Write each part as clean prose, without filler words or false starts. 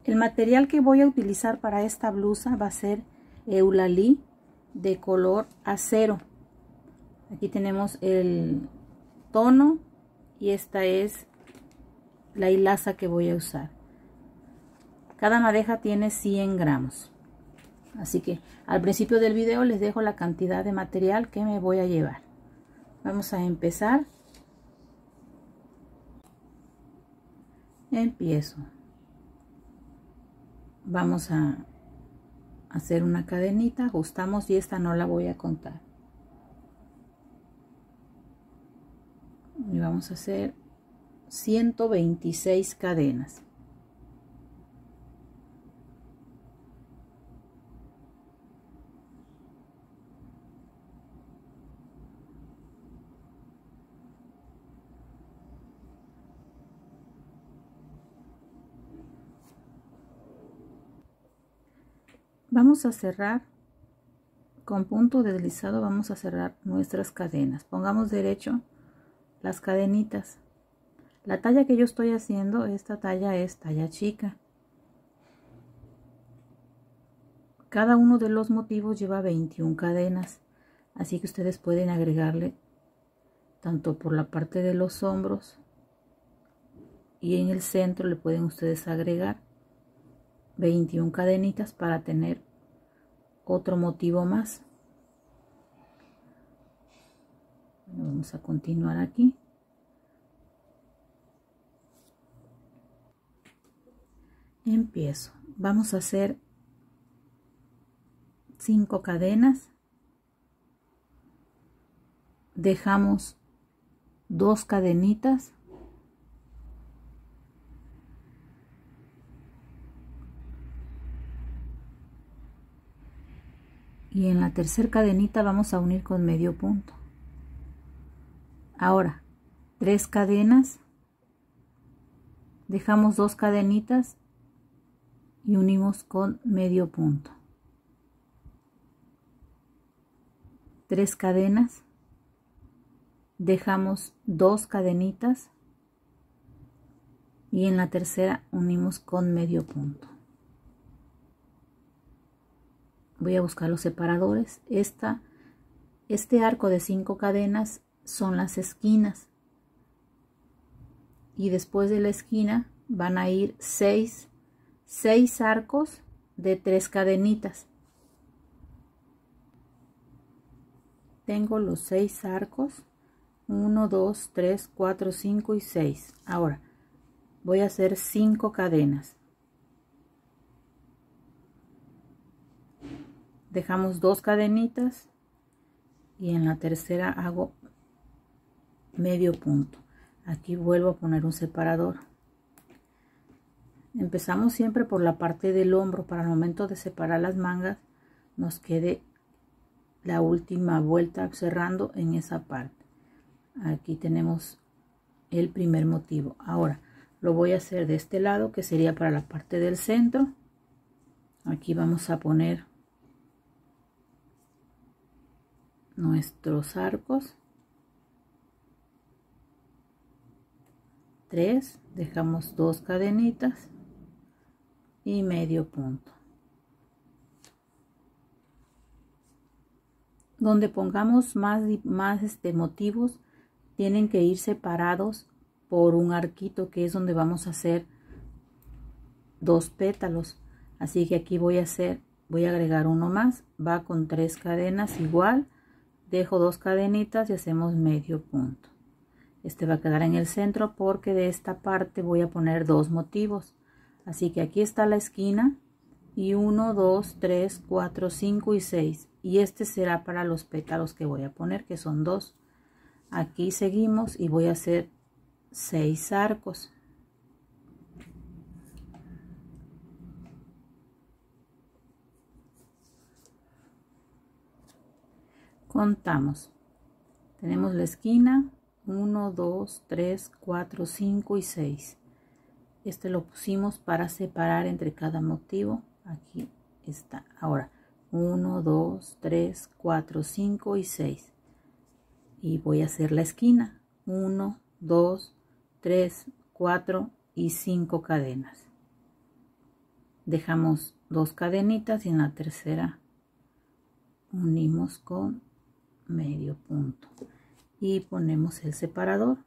El material que voy a utilizar para esta blusa va a ser Eulalí de color acero. Aquí tenemos el tono y esta es la hilaza que voy a usar. Cada madeja tiene 100 gramos. Así que al principio del video les dejo la cantidad de material que me voy a llevar. Vamos a empezar. Empiezo. Vamos a hacer una cadenita, ajustamos y esta no la voy a contar. Y vamos a hacer 126 cadenas. Vamos a cerrar con punto deslizado, vamos a cerrar nuestras cadenas. Pongamos derecho las cadenitas. La talla que yo estoy haciendo, esta talla es talla chica. Cada uno de los motivos lleva 21 cadenas, así que ustedes pueden agregarle tanto por la parte de los hombros y en el centro le pueden ustedes agregar 21 cadenitas para tener otro motivo más. Bueno, vamos a continuar aquí. Empiezo. Vamos a hacer 5 cadenas. Dejamos 2 cadenitas. Y en la tercera cadenita vamos a unir con medio punto. Ahora 3 cadenas, dejamos 2 cadenitas y unimos con medio punto. 3 cadenas, dejamos 2 cadenitas y en la tercera unimos con medio punto. Voy a buscar los separadores. Este arco de 5 cadenas son las esquinas y después de la esquina van a ir 6 arcos de 3 cadenitas. Tengo los 6 arcos, 1, 2, 3, 4, 5 y 6. Ahora voy a hacer 5 cadenas. Dejamos 2 cadenitas y en la tercera hago medio punto. Aquí vuelvo a poner un separador. Empezamos siempre por la parte del hombro para el momento de separar las mangas nos quede la última vuelta cerrando en esa parte. Aquí tenemos el primer motivo. Ahora lo voy a hacer de este lado, que sería para la parte del centro. Aquí vamos a poner nuestros arcos. 3, dejamos 2 cadenitas y medio punto. Donde pongamos más motivos, tienen que ir separados por un arquito, que es donde vamos a hacer 2 pétalos. Así que aquí voy a agregar uno más, va con 3 cadenas igual, dejo 2 cadenitas y hacemos medio punto. Este va a quedar en el centro porque de esta parte voy a poner 2 motivos. Así que aquí está la esquina y 1, 2, 3, 4, 5 y 6. Y este será para los pétalos que voy a poner, que son 2. Aquí seguimos y voy a hacer 6 arcos. Contamos. Tenemos la esquina 1, 2, 3, 4, 5 y 6. Este lo pusimos para separar entre cada motivo. Aquí está. Ahora 1, 2, 3, 4, 5 y 6. Y voy a hacer la esquina 1, 2, 3, 4 y 5 cadenas. dejamos 2 cadenitas y en la tercera unimos con medio punto y ponemos el separador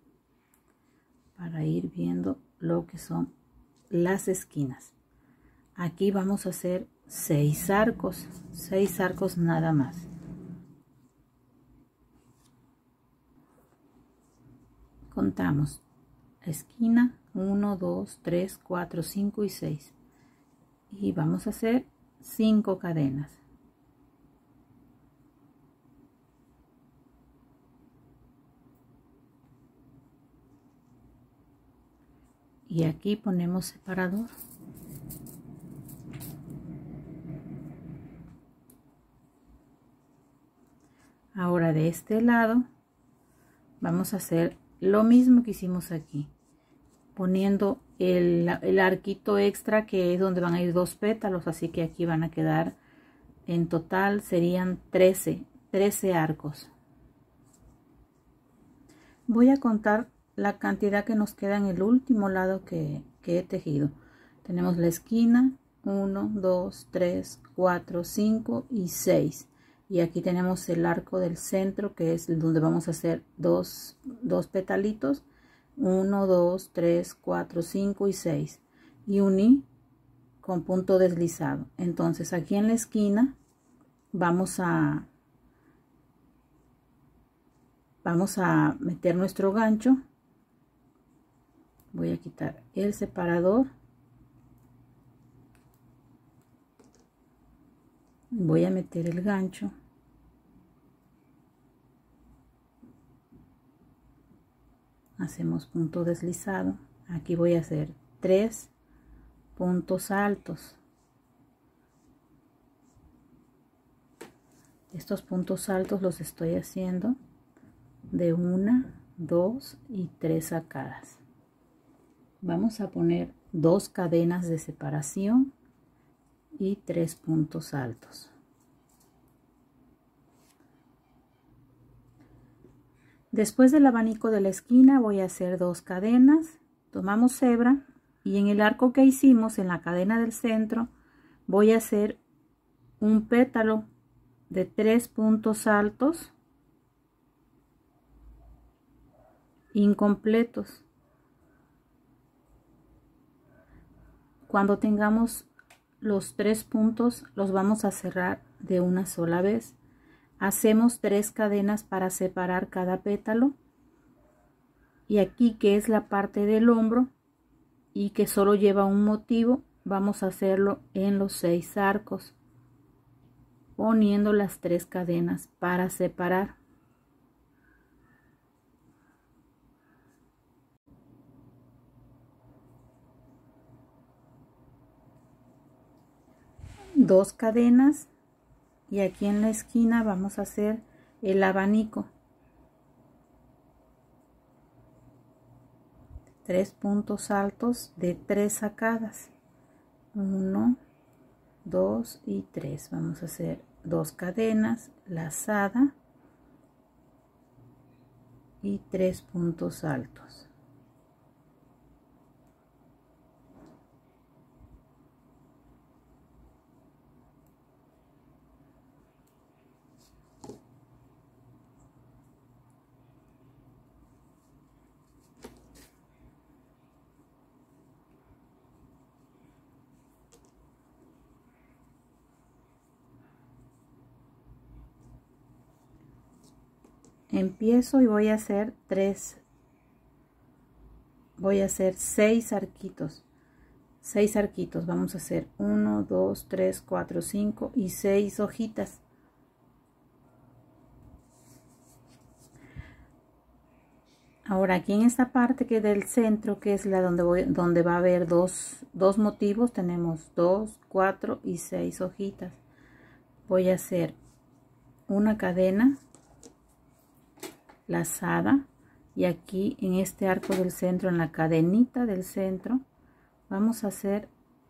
para ir viendo lo que son las esquinas. Aquí vamos a hacer 6 arcos nada más. Contamos esquina 1, 2, 3, 4, 5 y 6 y vamos a hacer 5 cadenas. Y aquí ponemos separador. Ahora de este lado vamos a hacer lo mismo que hicimos aquí, poniendo el arquito extra, que es donde van a ir 2 pétalos, así que aquí van a quedar, en total serían 13 arcos. Voy a contar la cantidad que nos queda en el último lado que he tejido. Tenemos la esquina 1, 2, 3, 4, 5 y 6. Y aquí tenemos el arco del centro, que es donde vamos a hacer dos petalitos. 1, 2, 3, 4, 5 y 6. Y uní con punto deslizado. Entonces aquí en la esquina vamos a meter nuestro gancho. Voy a quitar el separador, voy a meter el gancho, hacemos punto deslizado. Aquí voy a hacer 3 puntos altos. Estos puntos altos los estoy haciendo de 1, 2 y 3 sacadas. Vamos a poner 2 cadenas de separación y 3 puntos altos. Después del abanico de la esquina voy a hacer 2 cadenas, tomamos hebra y en el arco que hicimos en la cadena del centro voy a hacer un pétalo de 3 puntos altos incompletos. Cuando tengamos los 3 puntos los vamos a cerrar de una sola vez. Hacemos 3 cadenas para separar cada pétalo, y aquí, que es la parte del hombro y que solo lleva un motivo, vamos a hacerlo en los 6 arcos, poniendo las 3 cadenas para separar. Dos cadenas, y aquí en la esquina vamos a hacer el abanico. 3 puntos altos de 3 sacadas. 1, 2 y 3. Vamos a hacer 2 cadenas, lazada y 3 puntos altos. Empiezo y voy a hacer 6 arquitos. 6 arquitos. Vamos a hacer 1, 2, 3, 4, 5 y 6 hojitas. Ahora aquí en esta parte que del centro, que es la donde va a haber dos motivos, tenemos 2, 4 y 6 hojitas. Voy a hacer una cadena lazada, y aquí en este arco del centro, en la cadenita del centro, vamos a hacer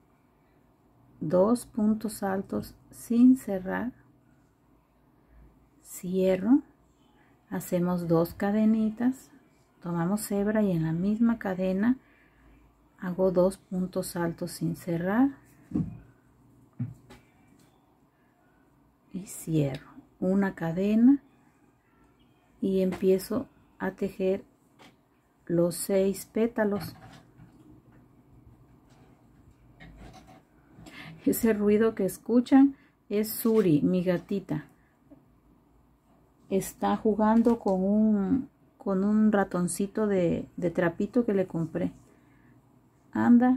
2 puntos altos sin cerrar, cierro, hacemos 2 cadenitas, tomamos hebra y en la misma cadena hago 2 puntos altos sin cerrar y cierro una cadena y empiezo a tejer los 6 pétalos. Ese ruido que escuchan es Suri, mi gatita. Está jugando con un ratoncito de trapito que le compré. Anda,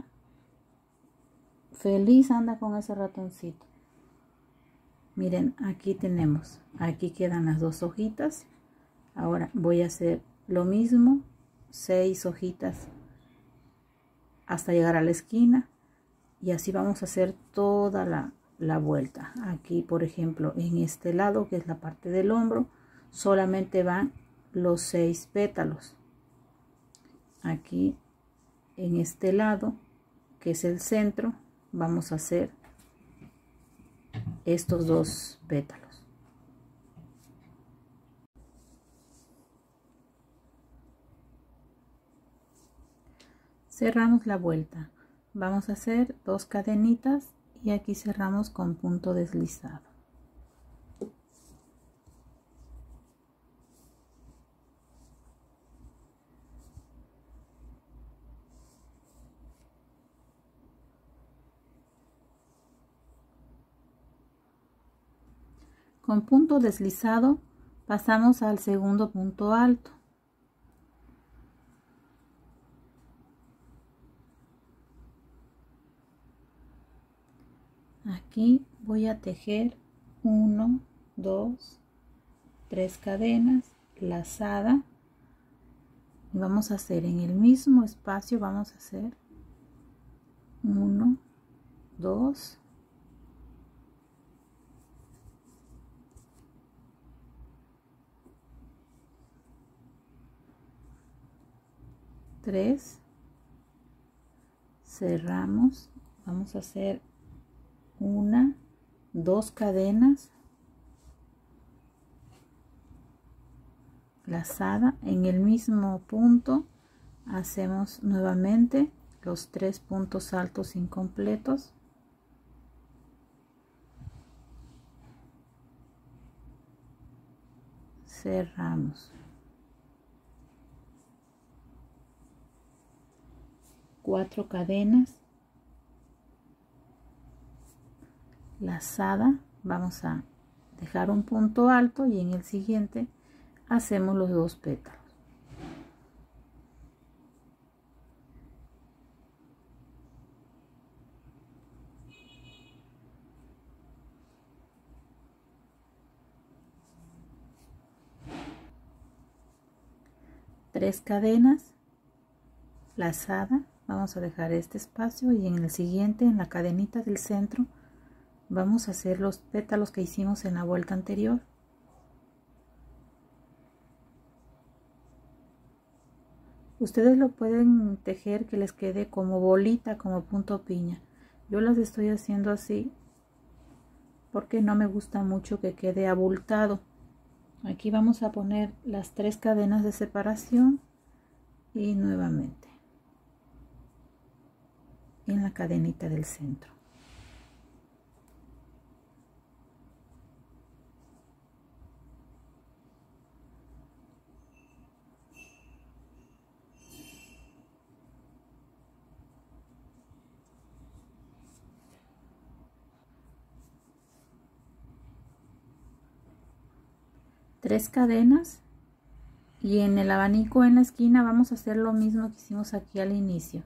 feliz anda con ese ratoncito. Miren, aquí tenemos, aquí quedan las 2 hojitas. Ahora voy a hacer lo mismo, 6 hojitas hasta llegar a la esquina. Y así vamos a hacer toda la vuelta. Aquí, por ejemplo, en este lado, que es la parte del hombro, solamente van los 6 pétalos. Aquí, en este lado, que es el centro, vamos a hacer estos 2 pétalos. Cerramos la vuelta. Vamos a hacer 2 cadenitas y aquí cerramos con punto deslizado. Con punto deslizado pasamos al segundo punto alto. Aquí voy a tejer 1, 2, 3 cadenas, lazada, y vamos a hacer en el mismo espacio, vamos a hacer 1, 2, 3, cerramos, vamos a hacer 1, 2 cadenas, lazada, en el mismo punto hacemos nuevamente los 3 puntos altos incompletos, cerramos, 4 cadenas, lazada, vamos a dejar un punto alto y en el siguiente hacemos los 2 pétalos. Tres cadenas, lazada, vamos a dejar este espacio y en el siguiente, en la cadenita del centro, vamos a hacer los pétalos que hicimos en la vuelta anterior. Ustedes lo pueden tejer que les quede como bolita, como punto piña. Yo las estoy haciendo así porque no me gusta mucho que quede abultado. Aquí vamos a poner las 3 cadenas de separación y nuevamente en la cadenita del centro. Tres cadenas y en el abanico en la esquina vamos a hacer lo mismo que hicimos aquí al inicio.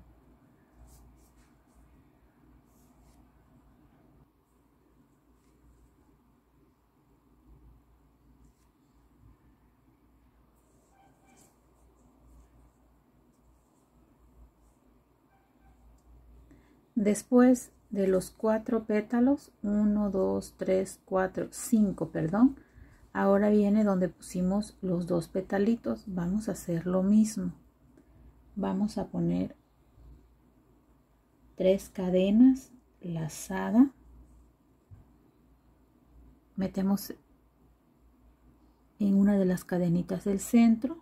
Después de los 4 pétalos, 1, 2, 3, 4, 5, perdón, ahora viene donde pusimos los 2 petalitos. Vamos a hacer lo mismo. Vamos a poner 3 cadenas, lazada, metemos en una de las cadenitas del centro,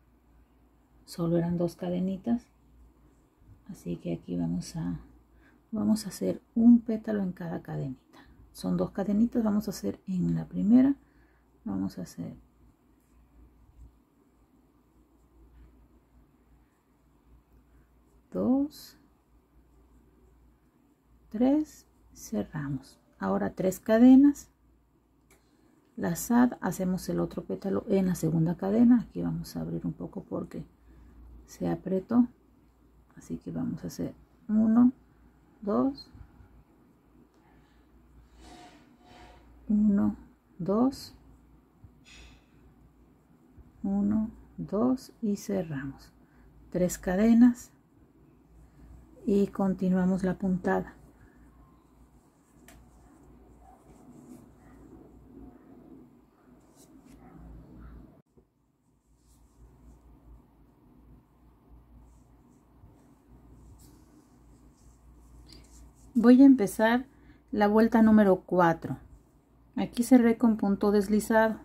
solo eran 2 cadenitas, así que aquí vamos a hacer un pétalo en cada cadenita. Son 2 cadenitas, vamos a hacer en la primera, vamos a hacer 2, 3, cerramos. Ahora 3 cadenas, lazada, hacemos el otro pétalo en la segunda cadena. Aquí vamos a abrir un poco porque se apretó, así que vamos a hacer 1, 2, 1, 2, 1, 2 y cerramos. 3 cadenas y continuamos la puntada. Voy a empezar la vuelta número 4. Aquí cerré con punto deslizado.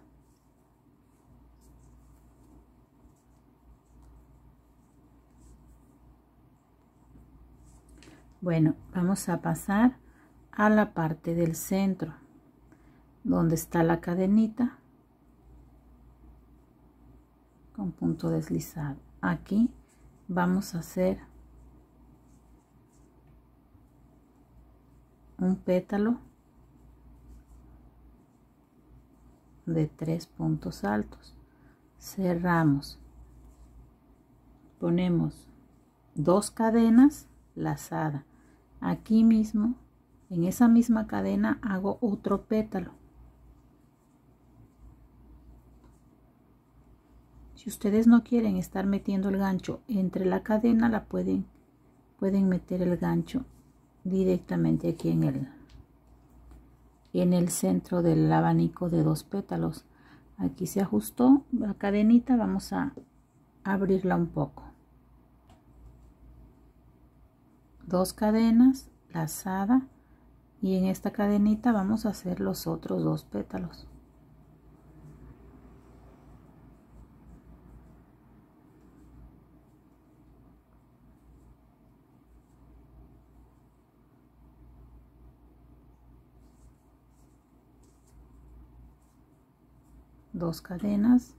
Bueno, vamos a pasar a la parte del centro, donde está la cadenita, con punto deslizado. Aquí vamos a hacer un pétalo de 3 puntos altos, cerramos, ponemos 2 cadenas lazada. Aquí mismo, en esa misma cadena, hago otro pétalo. Si ustedes no quieren estar metiendo el gancho entre la cadena, pueden meter el gancho directamente aquí en el centro del abanico de 2 pétalos. Aquí se ajustó la cadenita, vamos a abrirla un poco. 2 cadenas, lazada, y en esta cadenita vamos a hacer los otros 2 pétalos. Dos cadenas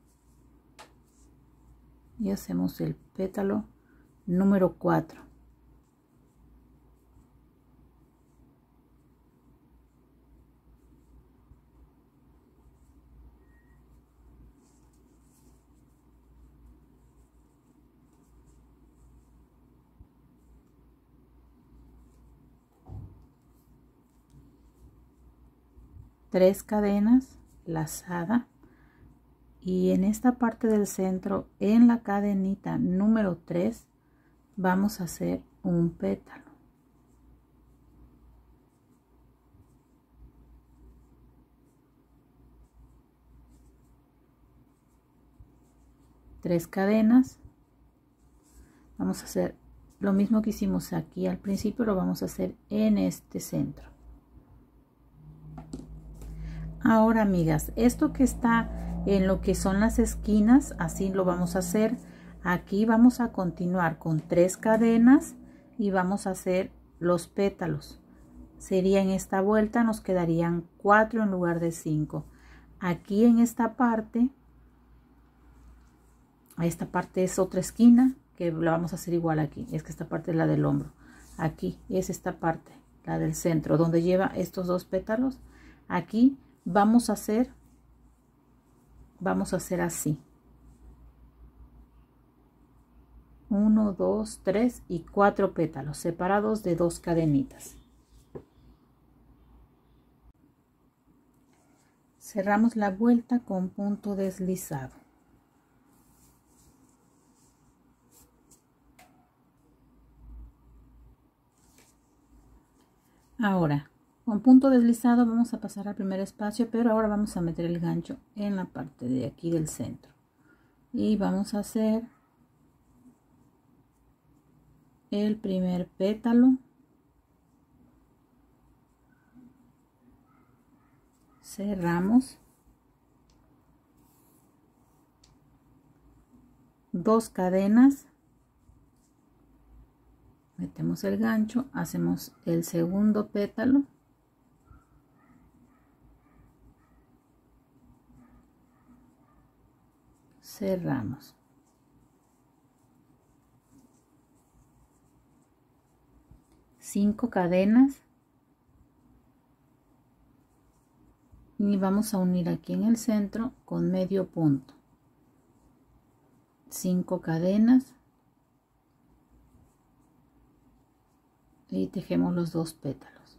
y hacemos el pétalo número 4. Tres cadenas, lazada, y en esta parte del centro, en la cadenita número 3, vamos a hacer un pétalo. Tres cadenas, vamos a hacer lo mismo que hicimos aquí al principio, lo vamos a hacer en este centro. Ahora, amigas, esto que está en lo que son las esquinas, así lo vamos a hacer. Aquí vamos a continuar con 3 cadenas y vamos a hacer los pétalos. Sería en esta vuelta, nos quedarían 4 en lugar de 5. Aquí en esta parte es otra esquina que la vamos a hacer igual aquí. Es que esta parte es la del hombro. Aquí es esta parte, la del centro, donde lleva estos 2 pétalos. Aquí vamos a hacer así. 1, 2, 3 y 4 pétalos separados de 2 cadenitas. Cerramos la vuelta con punto deslizado. Ahora, con punto deslizado vamos a pasar al primer espacio, pero ahora vamos a meter el gancho en la parte de aquí del centro. Y vamos a hacer el primer pétalo. Cerramos. 2 cadenas. Metemos el gancho, hacemos el segundo pétalo, cerramos. Cinco cadenas y vamos a unir aquí en el centro con medio punto. 5 cadenas y tejemos los dos pétalos.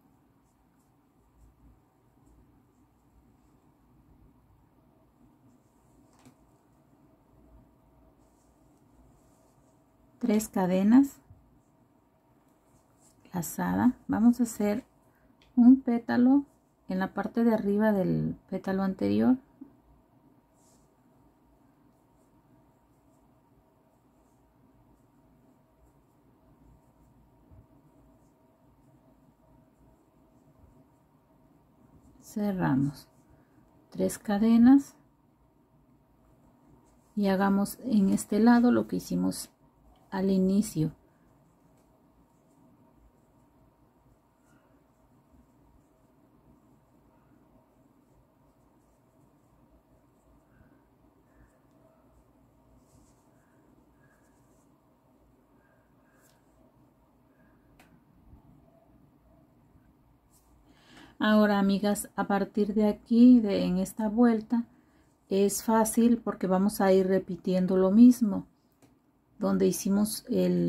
Tres cadenas, lazada. Vamos a hacer un pétalo en la parte de arriba del pétalo anterior. Cerramos 3 cadenas y hagamos en este lado lo que hicimos al inicio. Ahora, amigas, a partir de aquí, en esta vuelta, es fácil porque vamos a ir repitiendo lo mismo. Donde hicimos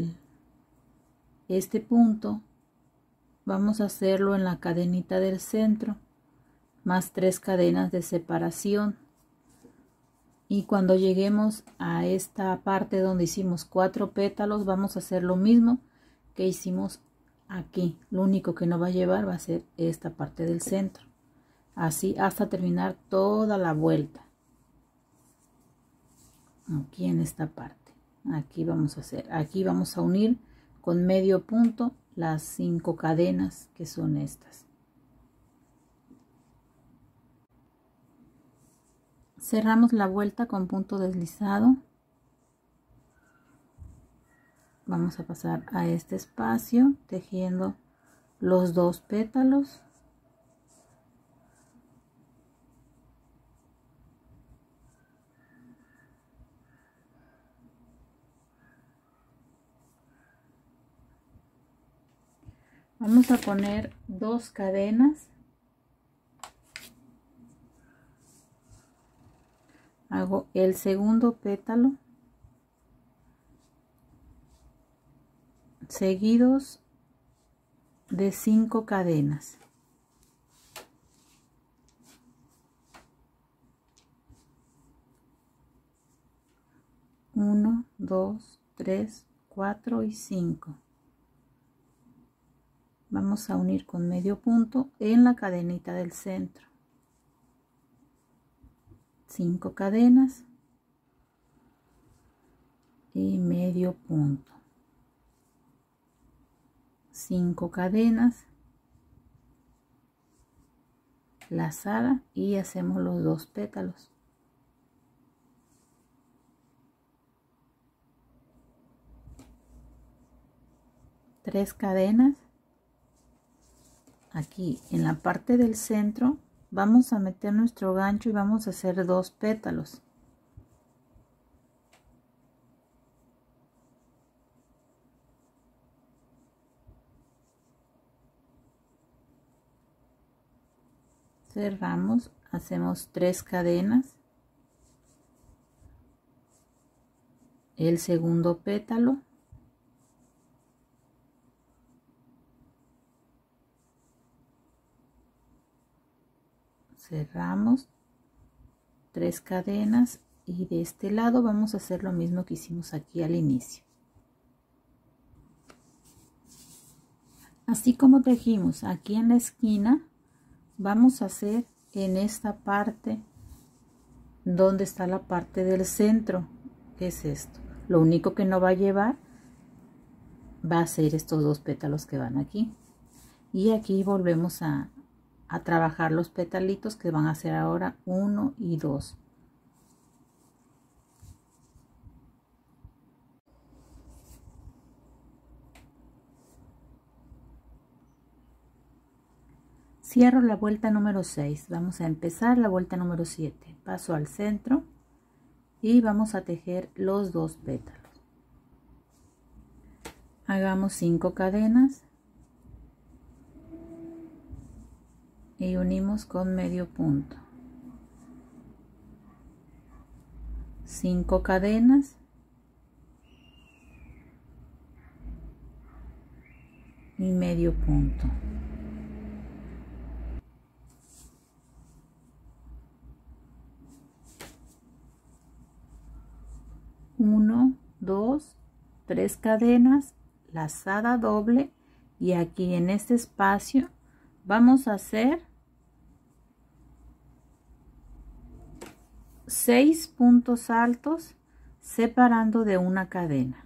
este punto, vamos a hacerlo en la cadenita del centro, más 3 cadenas de separación. Y cuando lleguemos a esta parte donde hicimos 4 pétalos, vamos a hacer lo mismo que hicimos aquí. Lo único que no va a llevar va a ser esta parte del centro, así hasta terminar toda la vuelta. Aquí en esta parte, aquí vamos a hacer, aquí vamos a unir con medio punto las 5 cadenas que son estas. Cerramos la vuelta con punto deslizado. Vamos a pasar a este espacio tejiendo los 2 pétalos. Vamos a poner 2 cadenas. Hago el segundo pétalo, seguidos de 5 cadenas. Uno, 2, 3, 4 y 5. Vamos a unir con medio punto en la cadenita del centro. 5 cadenas y medio punto. 5 cadenas, lazada y hacemos los 2 pétalos. Tres cadenas. Aquí en la parte del centro vamos a meter nuestro gancho y vamos a hacer 2 pétalos. Cerramos, hacemos 3 cadenas, el segundo pétalo, cerramos, 3 cadenas y de este lado vamos a hacer lo mismo que hicimos aquí al inicio. Así como tejimos aquí en la esquina, vamos a hacer en esta parte donde está la parte del centro, que es esto. Lo único que no va a llevar va a ser estos 2 pétalos que van aquí, y aquí volvemos a trabajar los petalitos que van a ser ahora 1 y 2. Cierro la vuelta número 6. Vamos a empezar la vuelta número 7. Paso al centro y vamos a tejer los 2 pétalos. Hagamos 5 cadenas y unimos con medio punto. 5 cadenas y medio punto. Uno, 2, 3 cadenas, lazada doble, y aquí en este espacio vamos a hacer 6 puntos altos separando de una cadena.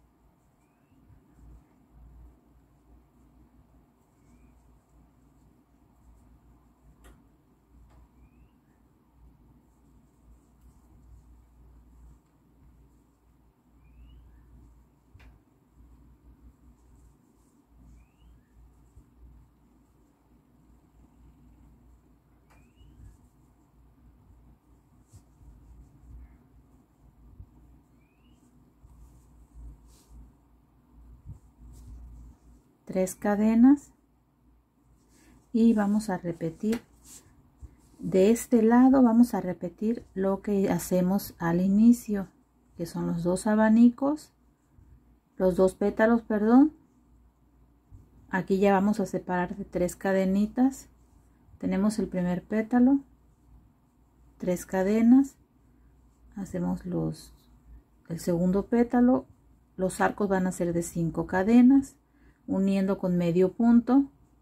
Tres cadenas y vamos a repetir de este lado. Vamos a repetir lo que hacemos al inicio, que son los 2 abanicos, los 2 pétalos, perdón. Aquí ya vamos a separar de 3 cadenitas. Tenemos el primer pétalo, 3 cadenas, hacemos el segundo pétalo, los arcos van a ser de 5 cadenas, uniendo con medio punto.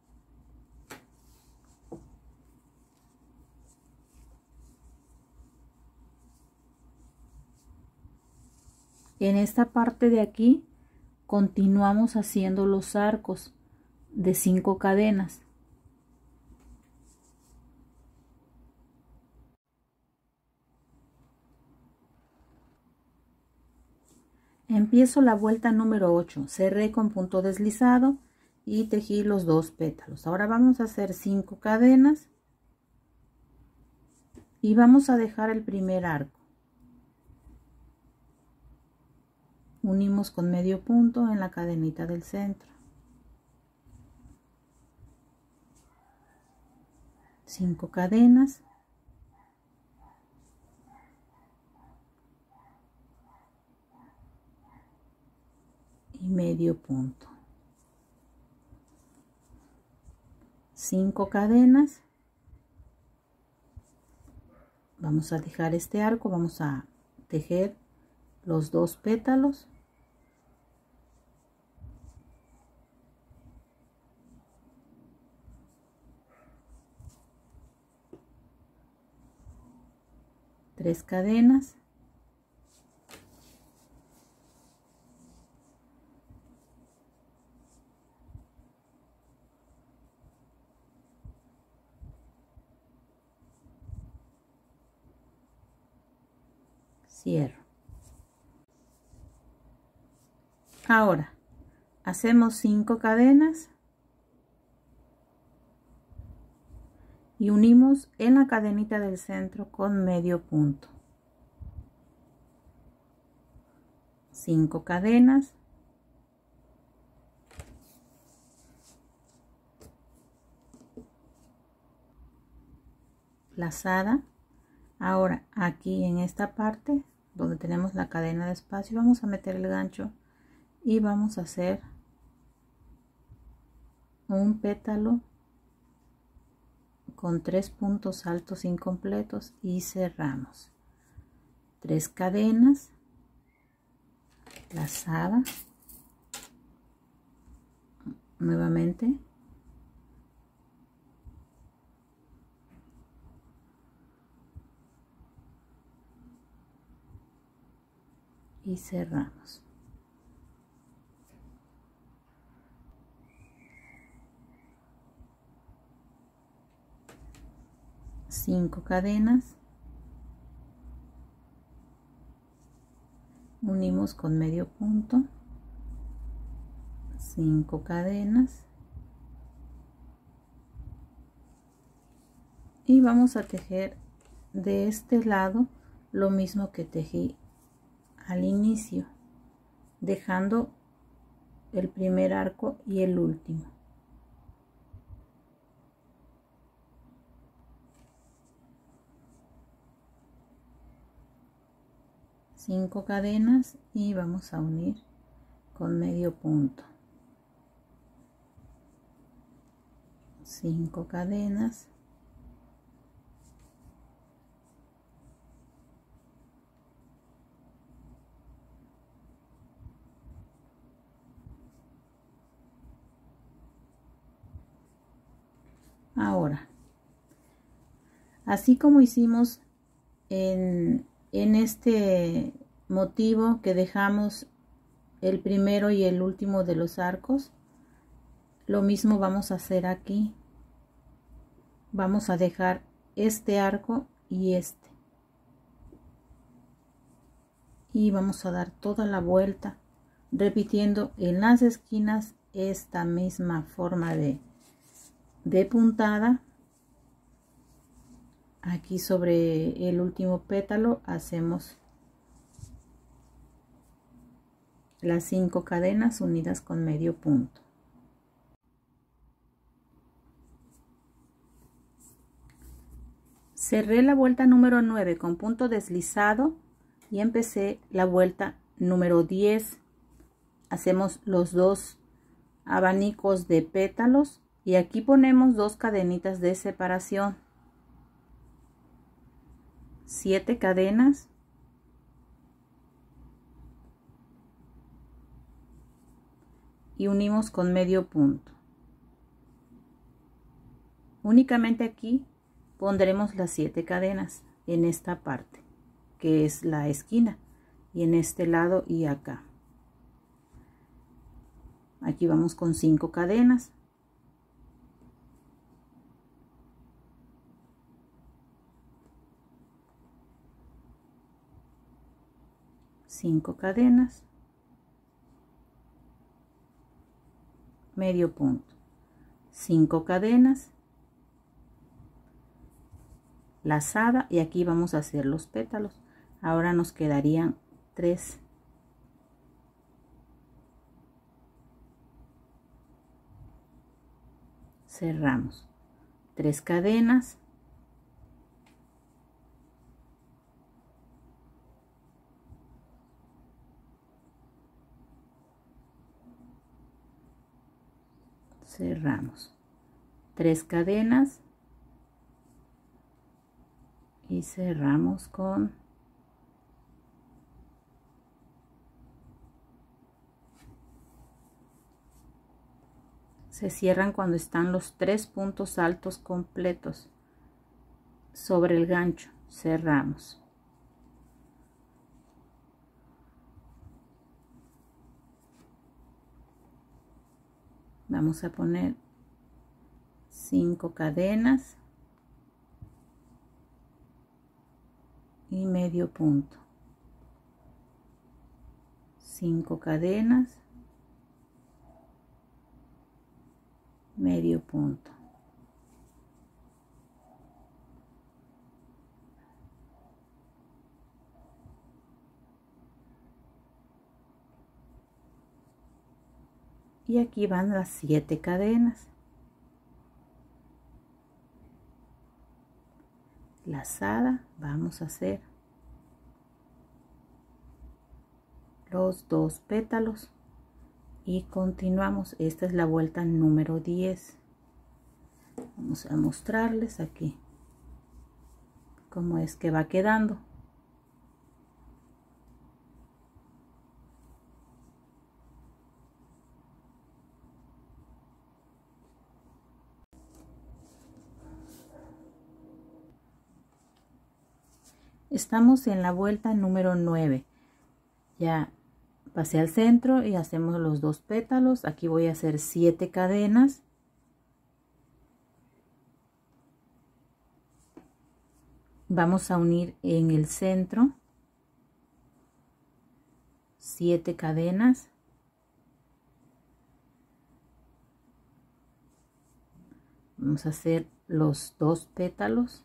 En esta parte de aquí continuamos haciendo los arcos de 5 cadenas. Empiezo la vuelta número 8, cerré con punto deslizado y tejí los 2 pétalos. Ahora vamos a hacer 5 cadenas y vamos a dejar el primer arco. Unimos con medio punto en la cadenita del centro. 5 cadenas. Y medio punto. 5 cadenas. Vamos a dejar este arco, vamos a tejer los 2 pétalos. Tres cadenas. Cierro. Ahora hacemos 5 cadenas y unimos en la cadenita del centro con medio punto. 5 cadenas. Lazada. Ahora aquí en esta parte donde tenemos la cadena de espacio vamos a meter el gancho y vamos a hacer un pétalo con 3 puntos altos incompletos y cerramos. 3 cadenas, lazada, nuevamente, y cerramos. Cinco cadenas, unimos con medio punto, 5 cadenas, y vamos a tejer de este lado lo mismo que tejí al inicio, dejando el primer arco y el último. Cinco cadenas y vamos a unir con medio punto. 5 cadenas, ahora así como hicimos en este motivo que dejamos el primero y el último de los arcos, lo mismo vamos a hacer aquí. Vamos a dejar este arco y este, y vamos a dar toda la vuelta repitiendo en las esquinas esta misma forma de puntada. Aquí sobre el último pétalo hacemos las 5 cadenas unidas con medio punto. Cerré la vuelta número 9 con punto deslizado y empecé la vuelta número 10. Hacemos los dos abanicos de pétalos y aquí ponemos 2 cadenitas de separación, 7 cadenas, y unimos con medio punto. Únicamente aquí pondremos las 7 cadenas en esta parte que es la esquina, y en este lado y acá. Aquí vamos con 5 cadenas, medio punto, 5 cadenas, lazada, y aquí vamos a hacer los pétalos. Ahora nos quedarían 3. Cerramos 3 cadenas, cerramos 3 cadenas y cerramos con se cierran cuando están los 3 puntos altos completos sobre el gancho. Cerramos. Vamos a poner 5 cadenas y medio punto, 5 cadenas, medio punto, y aquí van las 7 cadenas, lazada. Vamos a hacer los 2 pétalos y continuamos. Esta es la vuelta número 10. Vamos a mostrarles aquí cómo es que va quedando. Estamos en la vuelta número 9. Ya pasé al centro y hacemos los 2 pétalos. Aquí voy a hacer 7 cadenas. Vamos a unir en el centro 7 cadenas. Vamos a hacer los 2 pétalos.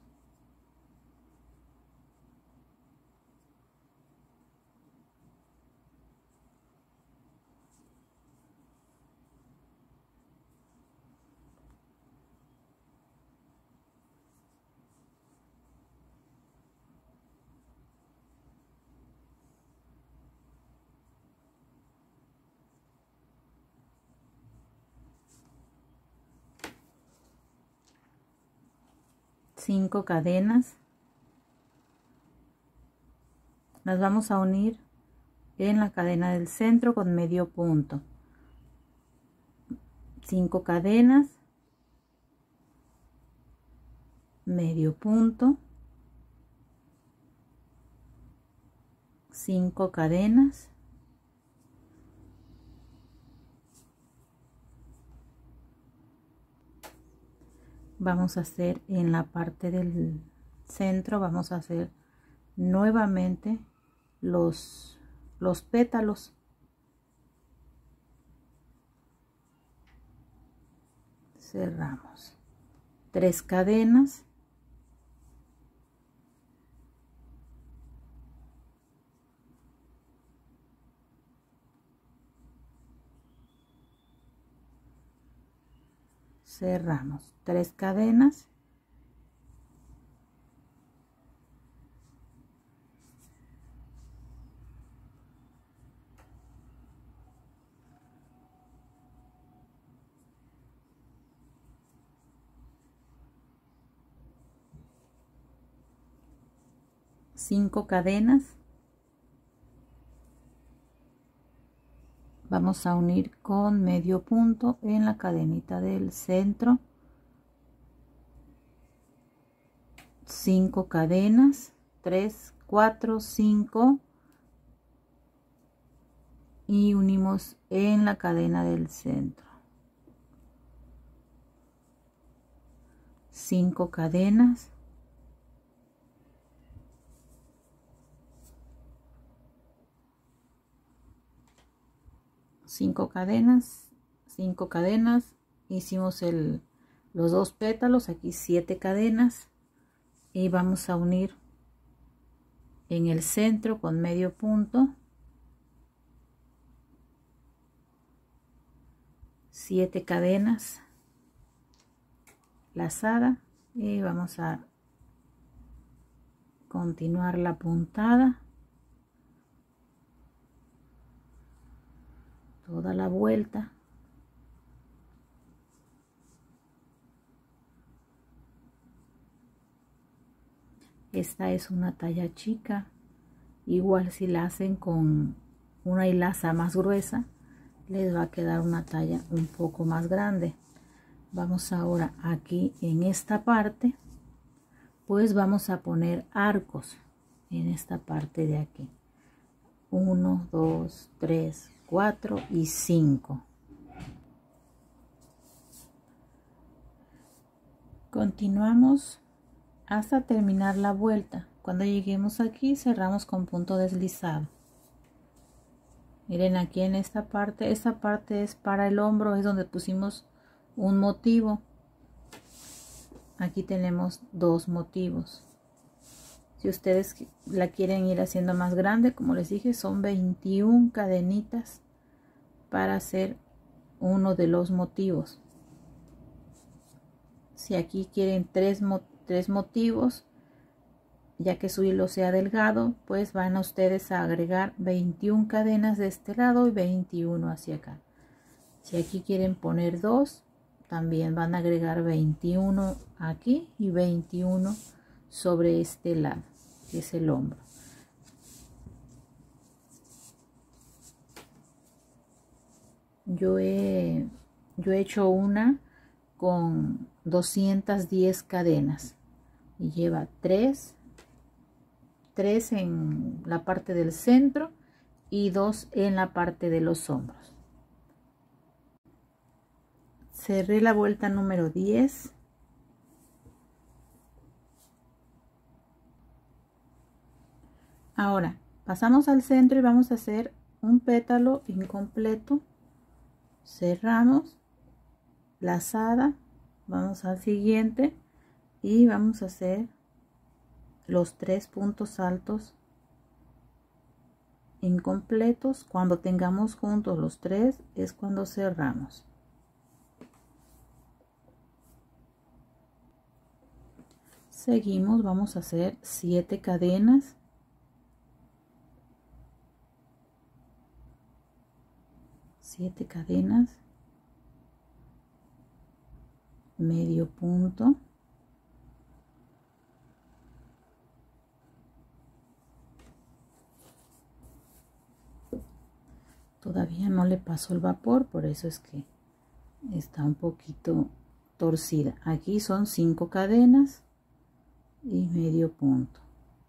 Cinco cadenas, las vamos a unir en la cadena del centro con medio punto. 5 cadenas, medio punto, 5 cadenas, vamos a hacer en la parte del centro, vamos a hacer nuevamente los pétalos. Cerramos 3 cadenas, cerramos 3 cadenas, cinco cadenas, vamos a unir con medio punto en la cadenita del centro, 5 cadenas, 3, 4, 5 y unimos en la cadena del centro, 5 cadenas, cinco cadenas, hicimos los 2 pétalos, aquí 7 cadenas y vamos a unir en el centro con medio punto, 7 cadenas, lazada, y vamos a continuar la puntada toda la vuelta. Esta es una talla chica, igual si la hacen con una hilaza más gruesa les va a quedar una talla un poco más grande. Vamos ahora aquí en esta parte, pues vamos a poner arcos en esta parte de aquí, 1, 2, 3, 4 y 5. Continuamos hasta terminar la vuelta. Cuando lleguemos aquí cerramos con punto deslizado. Miren aquí en esta parte es para el hombro, es donde pusimos un motivo. Aquí tenemos 2 motivos. Si ustedes la quieren ir haciendo más grande, como les dije, son 21 cadenitas para hacer uno de los motivos. Si aquí quieren 3 motivos, ya que su hilo sea delgado, pues van a ustedes a agregar 21 cadenas de este lado y 21 hacia acá. Si aquí quieren poner 2, también van a agregar 21 aquí y 21 sobre este lado, que es el hombro. Yo he hecho una con 210 cadenas y lleva 3 en la parte del centro y 2 en la parte de los hombros. Cerré la vuelta número 10. Ahora pasamos al centro y vamos a hacer un pétalo incompleto. Cerramos, lazada, vamos al siguiente, y vamos a hacer los 3 puntos altos incompletos. Cuando tengamos juntos los 3 es cuando cerramos. Seguimos, vamos a hacer 7 cadenas, medio punto, todavía no le pasó el vapor, por eso es que está un poquito torcida. Aquí son 5 cadenas y medio punto,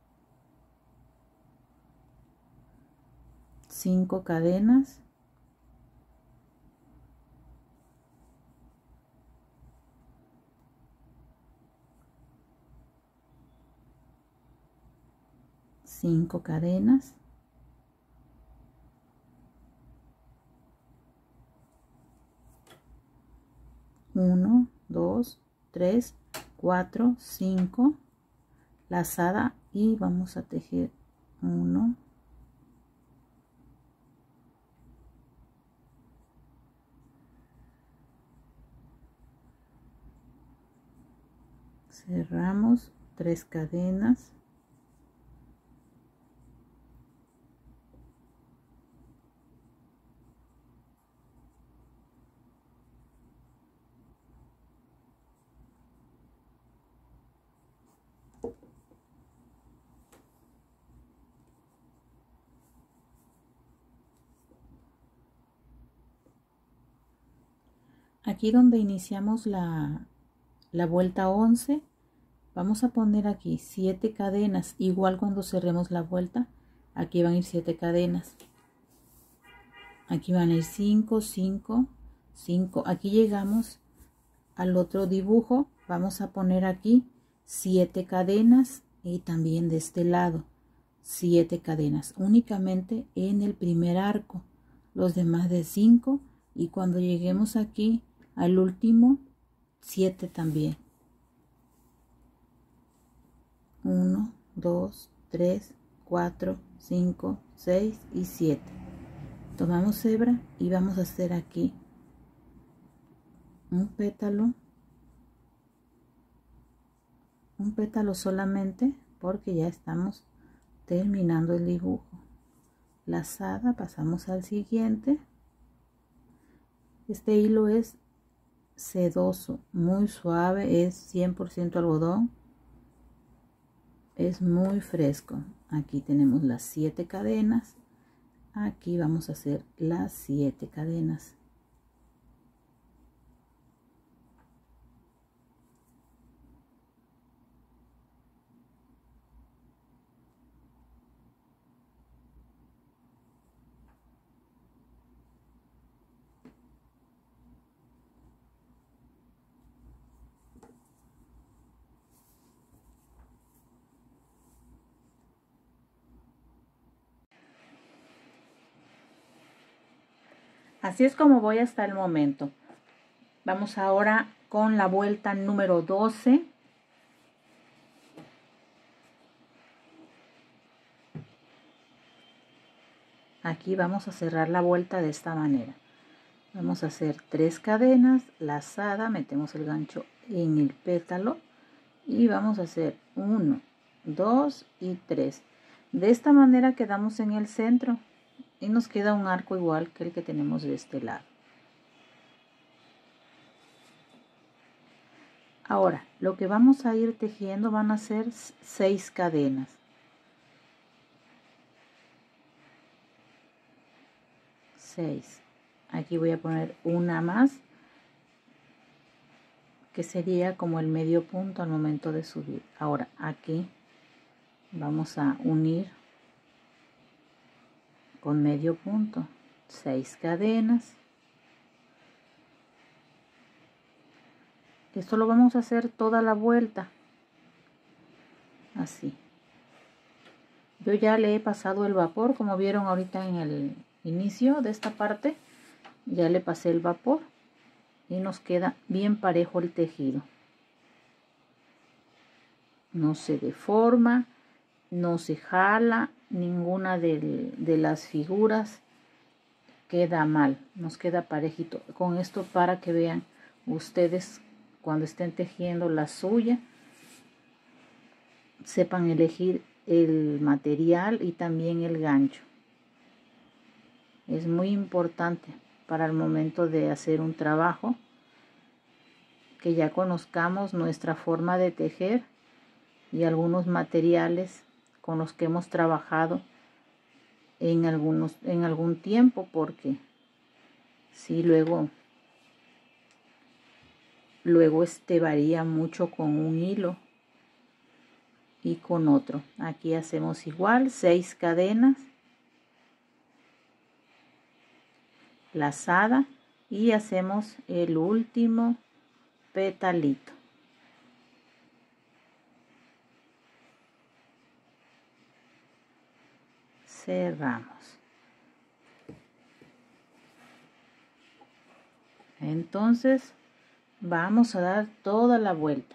5 cadenas, cinco cadenas, uno, dos, tres, cuatro, 5, lazada, y vamos a tejer 1, cerramos, 3 cadenas, aquí donde iniciamos la vuelta 11, vamos a poner aquí 7 cadenas, igual cuando cerremos la vuelta, aquí van a ir 7 cadenas, aquí van a ir 5, 5, 5, aquí llegamos al otro dibujo, vamos a poner aquí 7 cadenas y también de este lado 7 cadenas, únicamente en el primer arco, los demás de 5, y cuando lleguemos aquí al último 7 también. 1, 2, 3, 4, 5, 6 y 7. Tomamos hebra y vamos a hacer aquí un pétalo solamente, porque ya estamos terminando el dibujo. Lazada, pasamos al siguiente. Este hilo es sedoso, muy suave, es 100% algodón, es muy fresco. Aquí tenemos las 7 cadenas, aquí vamos a hacer las 7 cadenas. Así es como voy hasta el momento. Vamos ahora con la vuelta número 12. Aquí vamos a cerrar la vuelta de esta manera. Vamos a hacer 3 cadenas, lazada, metemos el gancho en el pétalo y vamos a hacer 1, 2 y 3. De esta manera quedamos en el centro y nos queda un arco igual que el que tenemos de este lado. Ahora, lo que vamos a ir tejiendo van a ser 6 cadenas. 6. Aquí voy a poner una más, que sería como el medio punto al momento de subir. Ahora aquí vamos a unir con medio punto, 6 cadenas. Esto lo vamos a hacer toda la vuelta, así. Yo ya le he pasado el vapor, como vieron ahorita en el inicio de esta parte, ya le pasé el vapor y nos queda bien parejo el tejido. no se deforma, no se jala, ninguna de las figuras queda mal, nos queda parejito. Con esto, para que vean ustedes cuando estén tejiendo la suya, sepan elegir el material y también el gancho. Es muy importante para el momento de hacer un trabajo que ya conozcamos nuestra forma de tejer y algunos materiales con los que hemos trabajado en algún tiempo, porque si luego varía mucho con un hilo y con otro. Aquí hacemos igual 6 cadenas, lazada, y hacemos el último petalito. Cerramos. Entonces vamos a dar toda la vuelta.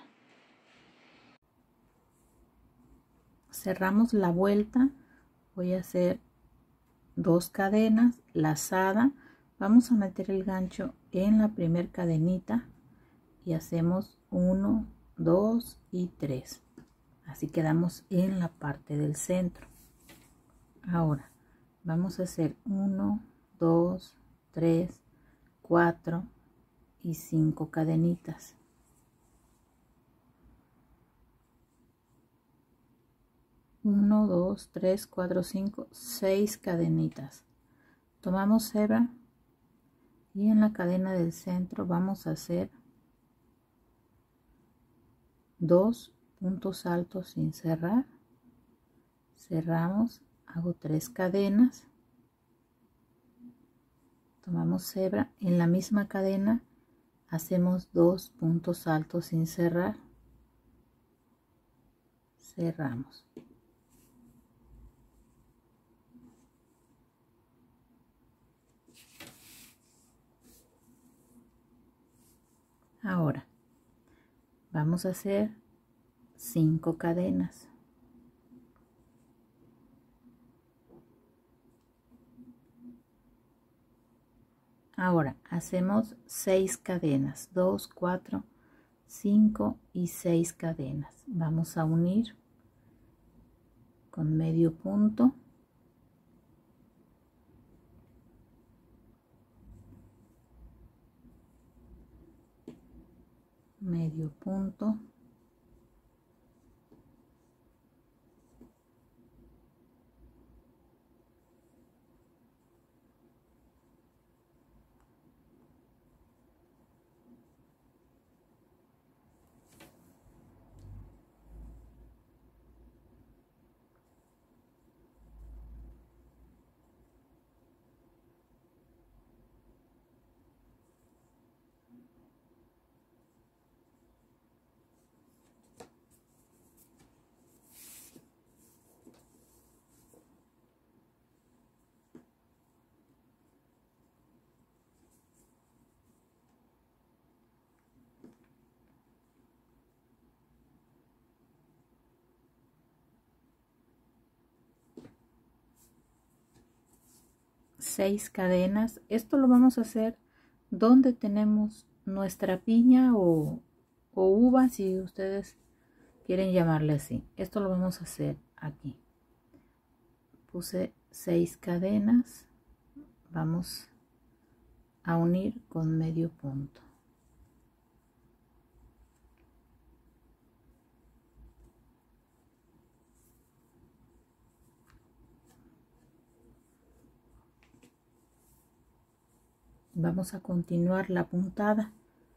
Cerramos la vuelta. Voy a hacer 2 cadenas, lazada. Vamos a meter el gancho en la primera cadenita y hacemos 1, 2 y 3. Así quedamos en la parte del centro. Ahora vamos a hacer 1, 2, 3, 4 y 5 cadenitas. Uno, 2, 3, 4, 5, 6 cadenitas. Tomamos hebra y en la cadena del centro vamos a hacer 2 puntos altos sin cerrar. Cerramos, hago 3 cadenas. Tomamos hebra, en la misma cadena hacemos 2 puntos altos sin cerrar. Cerramos. Ahora vamos a hacer 5 cadenas. Ahora hacemos 6 cadenas, 2, 4, 5 y 6 cadenas. Vamos a unir con medio punto. Medio punto. Seis cadenas. Esto lo vamos a hacer donde tenemos nuestra piña o uva, si ustedes quieren llamarle así. Esto lo vamos a hacer aquí. Puse 6 cadenas. Vamos a unir con medio punto. Vamos a continuar la puntada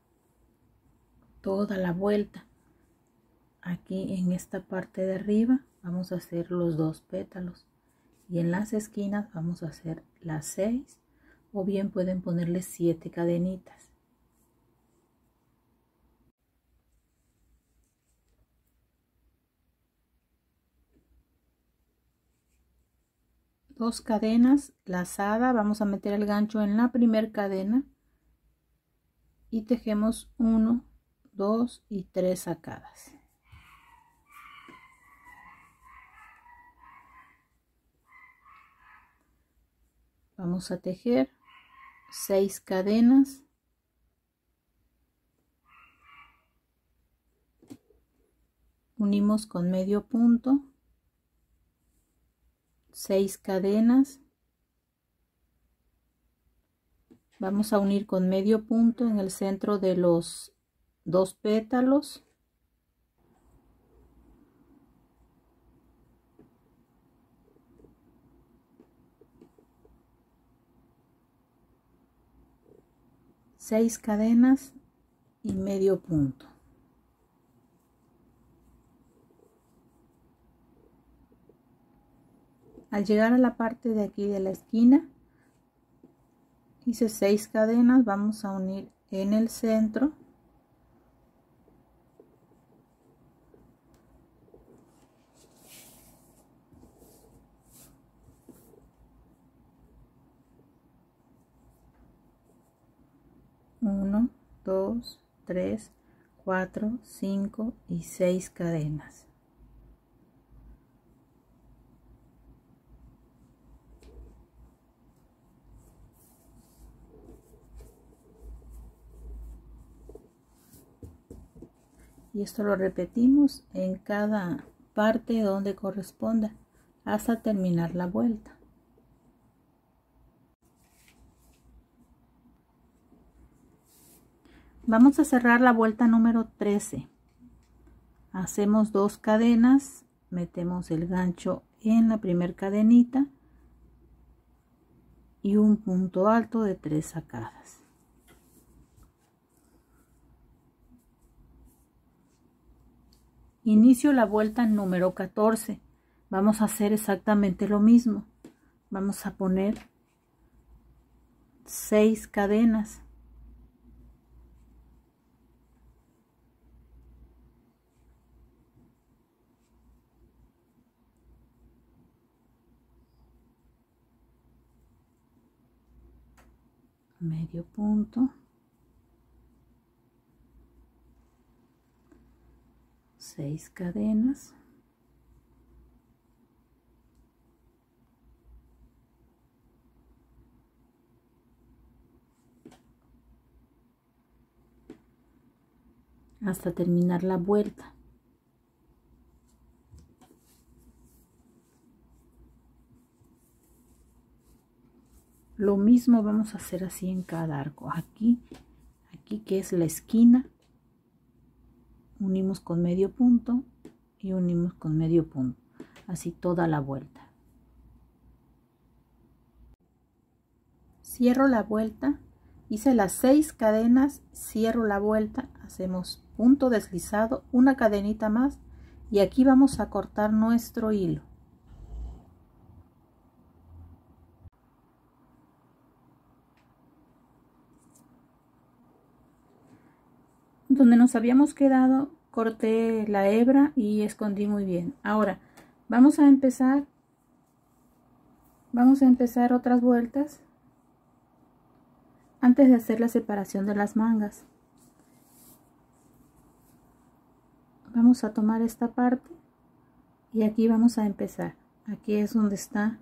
toda la vuelta. Aquí en esta parte de arriba vamos a hacer los 2 pétalos y en las esquinas vamos a hacer las 6, o bien pueden ponerle 7 cadenitas. Dos cadenas, lazada, vamos a meter el gancho en la primera cadena y tejemos 1, 2 y 3 sacadas. Vamos a tejer 6 cadenas, unimos con medio punto, 6 cadenas, vamos a unir con medio punto en el centro de los 2 pétalos, seis cadenas y medio punto. Al llegar a la parte de aquí de la esquina, hice 6 cadenas, vamos a unir en el centro, uno, 2, 3, 4, 5 y 6 cadenas. Y esto lo repetimos en cada parte donde corresponda hasta terminar la vuelta. Vamos a cerrar la vuelta número 13. Hacemos 2 cadenas, metemos el gancho en la primera cadenita y un punto alto de 3 sacadas. Inicio la vuelta número 14. Vamos a hacer exactamente lo mismo. Vamos a poner 6 cadenas. Medio punto. 6 cadenas. Hasta terminar la vuelta. Lo mismo vamos a hacer así en cada arco. Aquí que es la esquina, unimos con medio punto y unimos con medio punto, así toda la vuelta. Cierro la vuelta, hice las 6 cadenas, cierro la vuelta, hacemos punto deslizado, una cadenita más y aquí vamos a cortar nuestro hilo. Donde nos habíamos quedado, corté la hebra y escondí muy bien. Ahora vamos a empezar otras vueltas antes de hacer la separación de las mangas. Vamos a tomar esta parte y aquí vamos a empezar. Aquí es donde está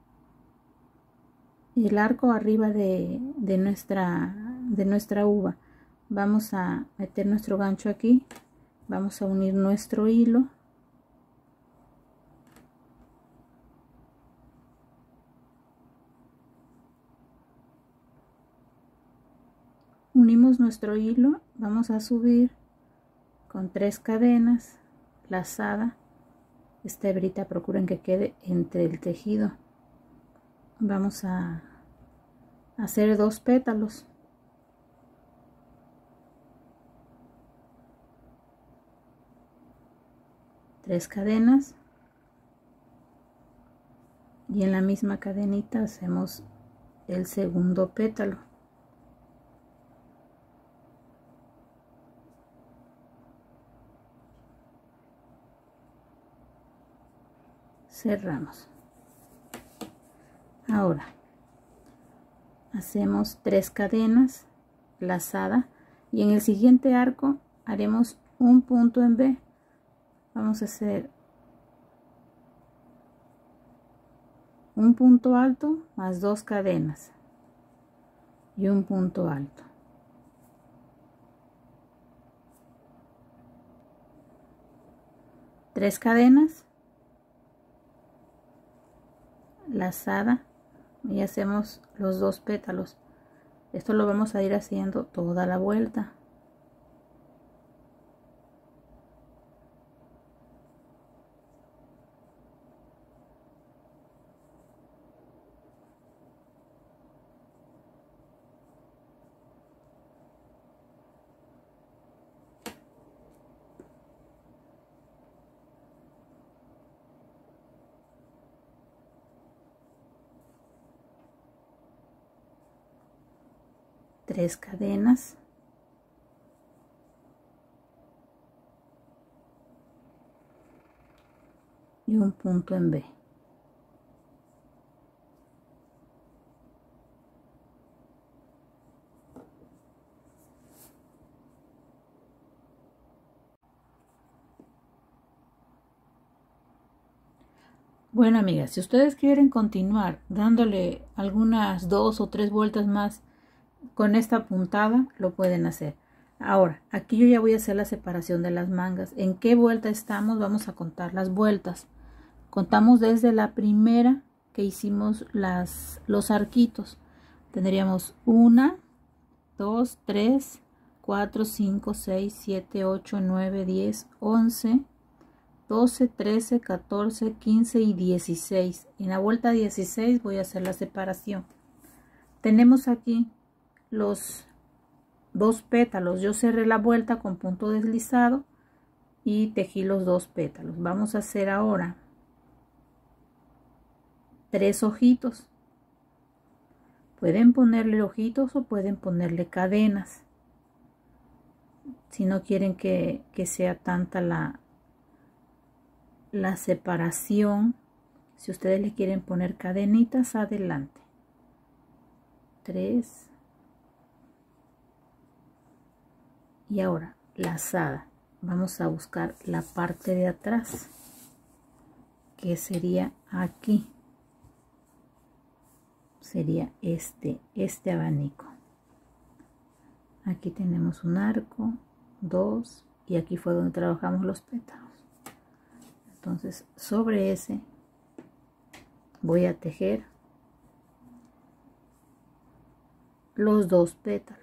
el arco arriba de nuestra uva. Vamos a meter nuestro gancho aquí, vamos a unir nuestro hilo, unimos nuestro hilo, vamos a subir con 3 cadenas, lazada. Esta hebrita procuren que quede entre el tejido. Vamos a hacer 2 pétalos. Tres cadenas y en la misma cadenita hacemos el segundo pétalo. Cerramos. Ahora hacemos 3 cadenas lazada y en el siguiente arco haremos un punto en B. Vamos a hacer un punto alto más 2 cadenas y un punto alto. Tres cadenas, lazada y hacemos los 2 pétalos. Esto lo vamos a ir haciendo toda la vuelta. Tres cadenas, y un punto en B. Bueno, amigas, si ustedes quieren continuar dándole algunas 2 o 3 vueltas más con esta puntada, lo pueden hacer. Ahora, aquí yo ya voy a hacer la separación de las mangas. ¿En qué vuelta estamos? Vamos a contar las vueltas. Contamos desde la primera que hicimos los arquitos. Tendríamos 1, 2, 3, 4, 5, 6, 7, 8, 9, 10, 11, 12, 13, 14, 15 y 16. En la vuelta 16 voy a hacer la separación. Tenemos aquí los 2 pétalos. Yo cerré la vuelta con punto deslizado y tejí los 2 pétalos. Vamos a hacer ahora 3 ojitos. Pueden ponerle ojitos o pueden ponerle cadenas si no quieren que sea tanta la separación. Si ustedes le quieren poner cadenitas, adelante. 3. Y ahora lazada. Vamos a buscar la parte de atrás, que sería aquí. Sería este abanico. Aquí tenemos un arco, 2, y aquí fue donde trabajamos los pétalos. Entonces sobre ese voy a tejer los 2 pétalos.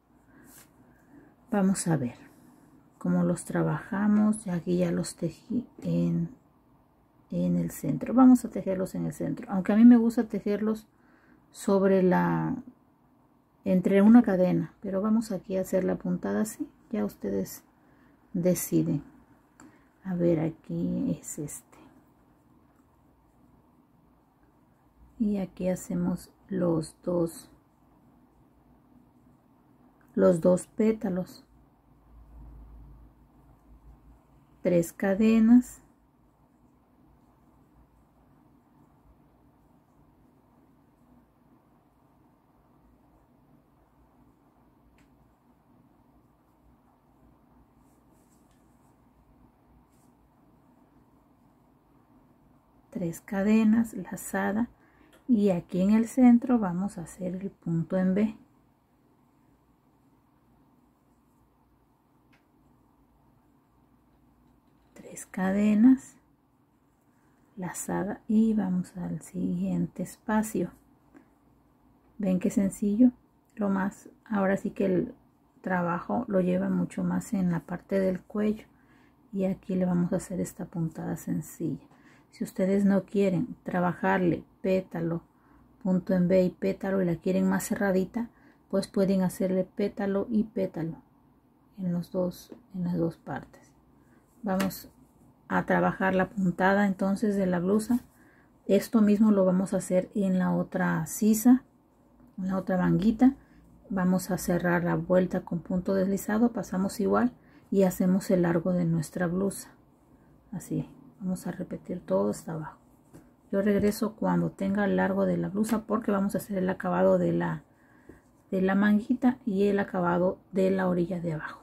Vamos a ver cómo los trabajamos. Aquí ya los tejí en el centro. Vamos a tejerlos en el centro, aunque a mí me gusta tejerlos sobre entre una cadena, pero vamos aquí a hacer la puntada así. Ya ustedes deciden. A ver, aquí es este, y aquí hacemos los dos pétalos. 3 cadenas, lazada, y aquí en el centro vamos a hacer el punto en B. Cadenas, lazada, y vamos al siguiente espacio. Ven qué sencillo. Ahora sí que el trabajo lo lleva mucho más en la parte del cuello, y aquí le vamos a hacer esta puntada sencilla. Si ustedes no quieren trabajarle pétalo, punto en B y pétalo, y la quieren más cerradita, pues pueden hacerle pétalo y pétalo en las dos partes. Vamos a trabajar la puntada entonces de la blusa. Esto mismo lo vamos a hacer en la otra sisa, en la otra manguita. Vamos a cerrar la vuelta con punto deslizado, pasamos igual y hacemos el largo de nuestra blusa. Así vamos a repetir todo hasta abajo. Yo regreso cuando tenga el largo de la blusa, porque vamos a hacer el acabado de la manguita y el acabado de la orilla de abajo.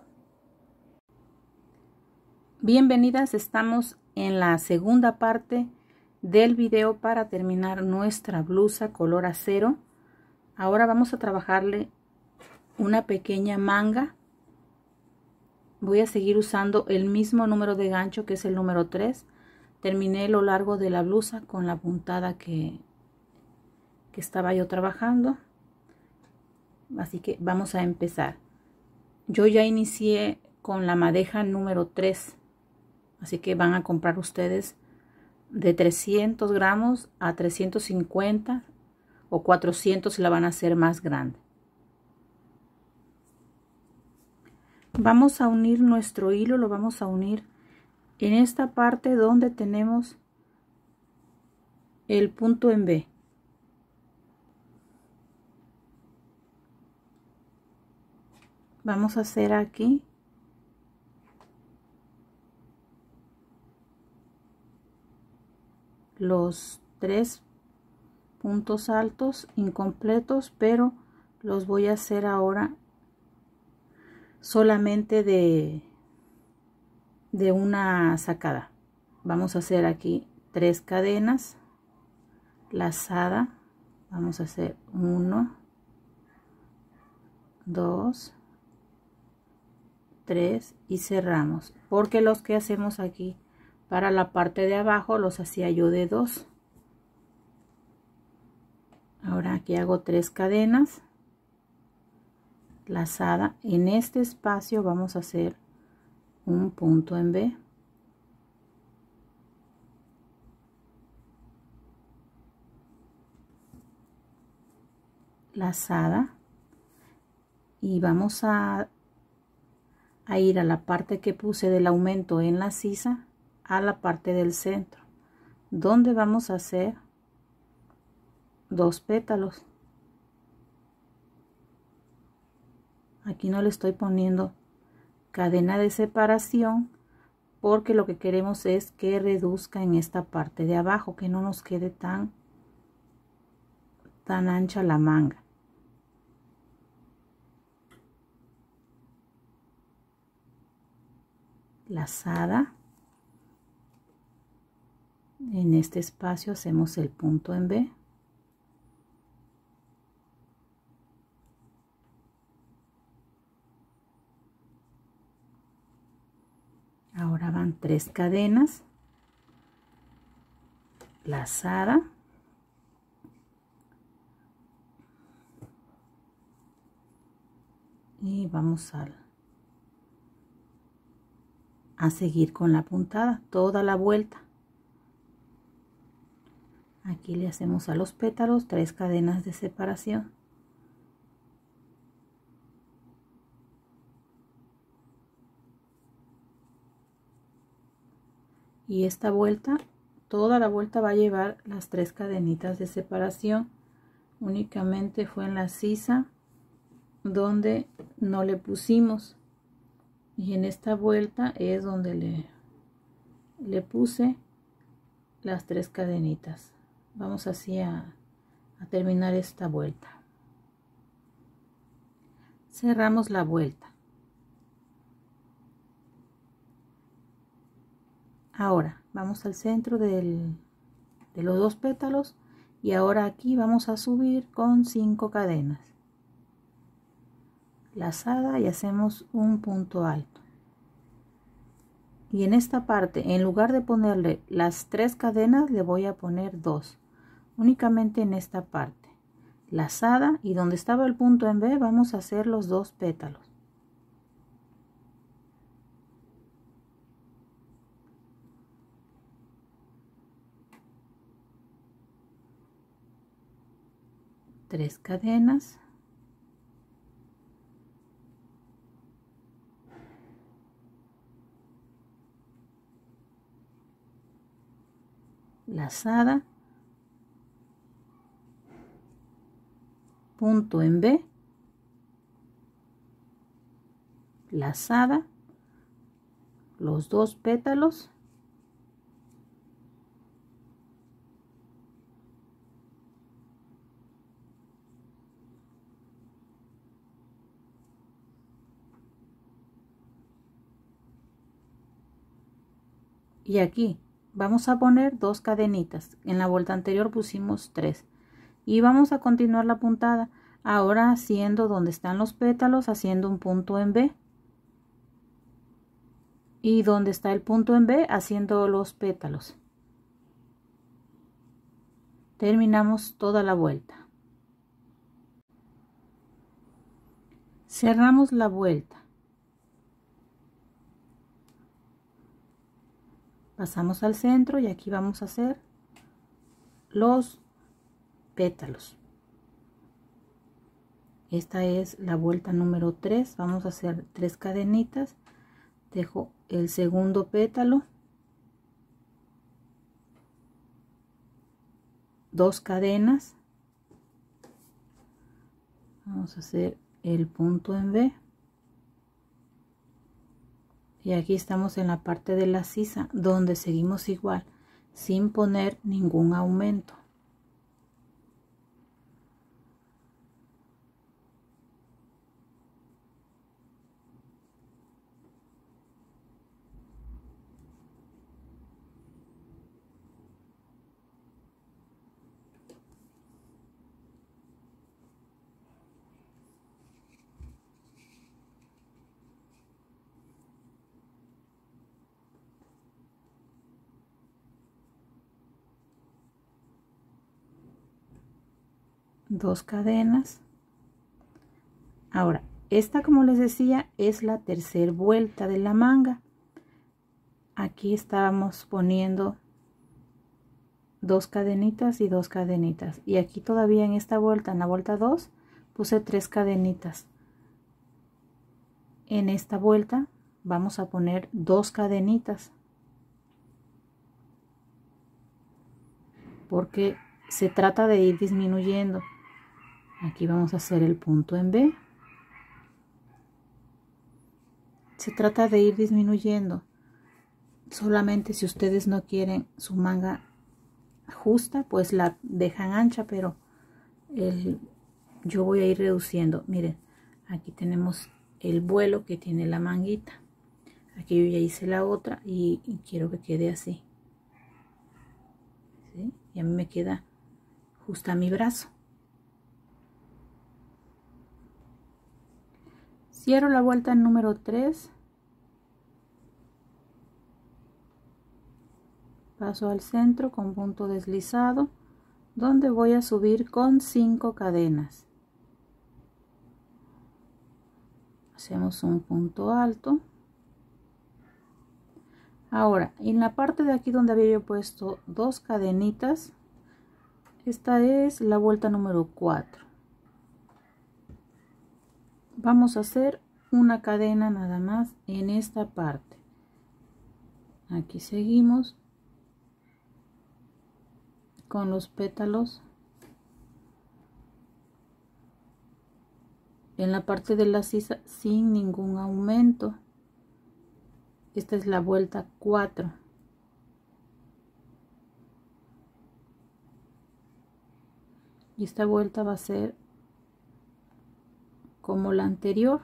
Bienvenidas, estamos en la segunda parte del video para terminar nuestra blusa color acero. Ahora vamos a trabajarle una pequeña manga. Voy a seguir usando el mismo número de gancho, que es el número 3. Terminé lo largo de la blusa con la puntada que estaba yo trabajando. Así que vamos a empezar. Yo ya inicié con la madeja número 3. Así que van a comprar ustedes de 300 gramos a 350 o 400 si la van a hacer más grande. Vamos a unir nuestro hilo, lo vamos a unir en esta parte donde tenemos el punto en B. Vamos a hacer aquí los 3 puntos altos incompletos, pero los voy a hacer ahora solamente de una sacada. Vamos a hacer aquí 3 cadenas lazada. Vamos a hacer 1, 2, 3 y cerramos, porque los que hacemos aquí para la parte de abajo los hacía yo de 2. Ahora aquí hago 3 cadenas lazada. En este espacio vamos a hacer un punto en B, lazada, y vamos a ir a la parte que puse del aumento en la sisa, a la parte del centro, donde vamos a hacer 2 pétalos. Aquí no le estoy poniendo cadena de separación porque lo que queremos es que reduzca en esta parte de abajo, que no nos quede tan ancha la manga. Lazada. En este espacio hacemos el punto en B. Ahora van 3 cadenas, lazada, y vamos a seguir con la puntada toda la vuelta. Aquí le hacemos a los pétalos 3 cadenas de separación. Y esta vuelta, toda la vuelta va a llevar las 3 cadenitas de separación. Únicamente fue en la sisa donde no le pusimos. Y en esta vuelta es donde le puse las 3 cadenitas. Vamos así a terminar esta vuelta. Cerramos la vuelta. Ahora vamos al centro de los 2 pétalos y ahora aquí vamos a subir con 5 cadenas. Lazada y hacemos un punto alto. Y en esta parte, en lugar de ponerle las 3 cadenas, le voy a poner 2. Únicamente en esta parte. Lazada, y donde estaba el punto en B vamos a hacer los 2 pétalos. Tres cadenas. Lazada, punto en B, lazada, los 2 pétalos, y aquí vamos a poner 2 cadenitas. En la vuelta anterior pusimos 3 y vamos a continuar la puntada. Ahora haciendo donde están los pétalos, haciendo un punto en B, y donde está el punto en B, haciendo los pétalos. Terminamos toda la vuelta. Cerramos la vuelta. Pasamos al centro y aquí vamos a hacer los pétalos. Esta es la vuelta número 3. Vamos a hacer 3 cadenitas. Dejo el segundo pétalo, 2 cadenas, vamos a hacer el punto en B y aquí estamos en la parte de la sisa donde seguimos igual sin poner ningún aumento. Dos cadenas. Ahora esta, como les decía, es la tercera vuelta de la manga. Aquí estábamos poniendo 2 cadenitas y 2 cadenitas, y aquí todavía en esta vuelta, en la vuelta 2, puse 3 cadenitas. En esta vuelta vamos a poner 2 cadenitas porque se trata de ir disminuyendo. Aquí vamos a hacer el punto en B. Se trata de ir disminuyendo. Solamente si ustedes no quieren su manga justa, pues la dejan ancha, pero yo voy a ir reduciendo. Miren, aquí tenemos el vuelo que tiene la manguita. Aquí yo ya hice la otra y quiero que quede así. ¿Sí? Y a mí me queda justa mi brazo. Cierro la vuelta número 3. Paso al centro con punto deslizado, donde voy a subir con 5 cadenas. Hacemos un punto alto. Ahora, en la parte de aquí donde había yo puesto 2 cadenitas, esta es la vuelta número 4. Vamos a hacer una cadena nada más en esta parte. Aquí seguimos con los pétalos en la parte de la sisa sin ningún aumento. Esta es la vuelta 4. Y esta vuelta va a ser como la anterior.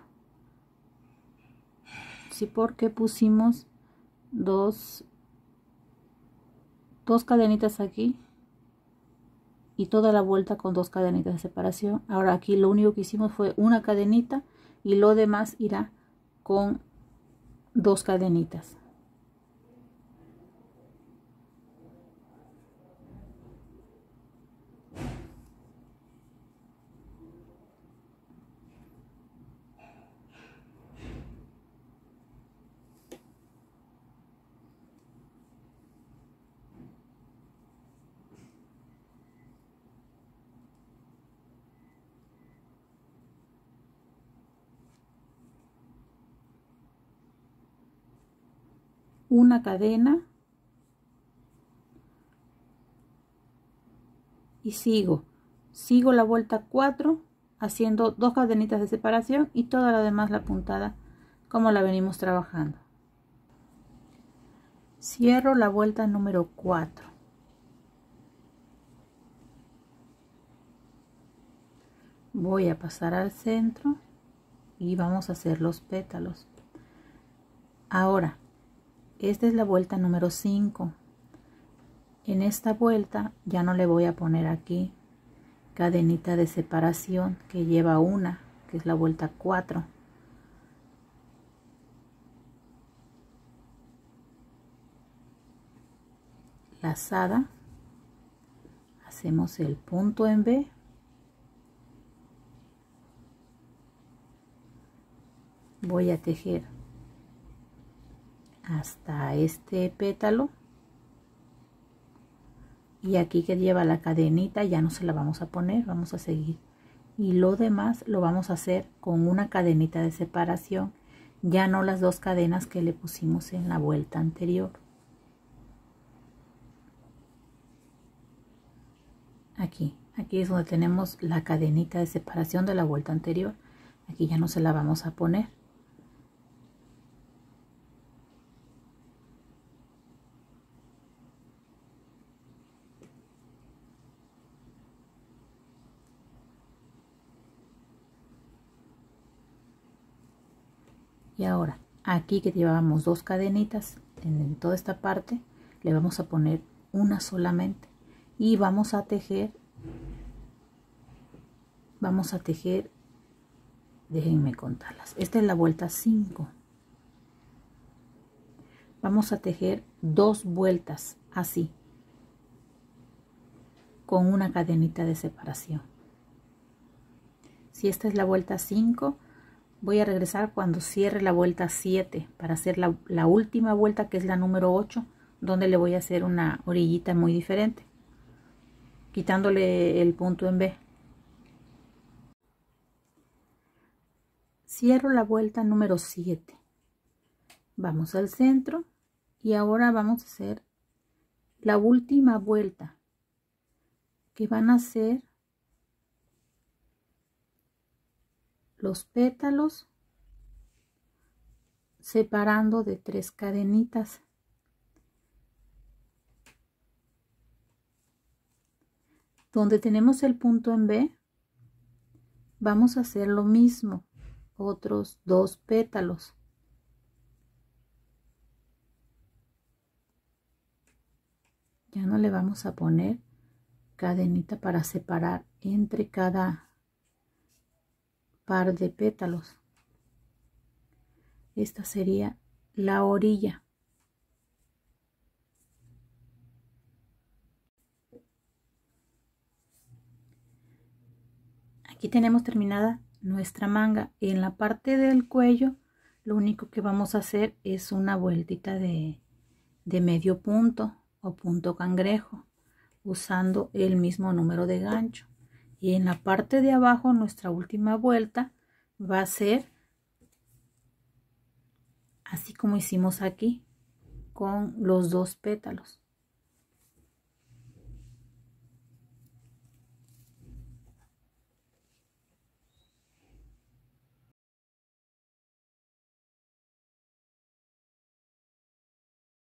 Sí, porque pusimos dos cadenitas aquí y toda la vuelta con 2 cadenitas de separación. Ahora aquí lo único que hicimos fue una cadenita y lo demás irá con 2 cadenitas. Una cadena y sigo la vuelta 4 haciendo 2 cadenitas de separación y toda la demás la puntada como la venimos trabajando. Cierro la vuelta número 4. Voy a pasar al centro y vamos a hacer los pétalos. Ahora esta es la vuelta número 5. En esta vuelta ya no le voy a poner aquí cadenita de separación que lleva una, que es la vuelta 4. Lazada, hacemos el punto en B, voy a tejer hasta este pétalo y aquí que lleva la cadenita ya no se la vamos a poner, vamos a seguir, y lo demás lo vamos a hacer con una cadenita de separación, ya no las 2 cadenas que le pusimos en la vuelta anterior. Aquí es donde tenemos la cadenita de separación de la vuelta anterior, aquí ya no se la vamos a poner. Y ahora aquí que llevábamos 2 cadenitas en toda esta parte, le vamos a poner una solamente y vamos a tejer, déjenme contarlas, esta es la vuelta 5, vamos a tejer 2 vueltas así con una cadenita de separación. Si esta es la vuelta 5, voy a regresar cuando cierre la vuelta 7 para hacer la última vuelta, que es la número 8, donde le voy a hacer una orillita muy diferente, quitándole el punto en B. Cierro la vuelta número 7, vamos al centro y ahora vamos a hacer la última vuelta, que van a ser los pétalos separando de 3 cadenitas. Donde tenemos el punto en B, vamos a hacer lo mismo, otros 2 pétalos. Ya no le vamos a poner cadenita para separar entre cada par de pétalos. Esta sería la orilla. Aquí tenemos terminada nuestra manga. En la parte del cuello lo único que vamos a hacer es una vueltita de medio punto o punto cangrejo, usando el mismo número de gancho. Y en la parte de abajo nuestra última vuelta va a ser así como hicimos aquí con los 2 pétalos.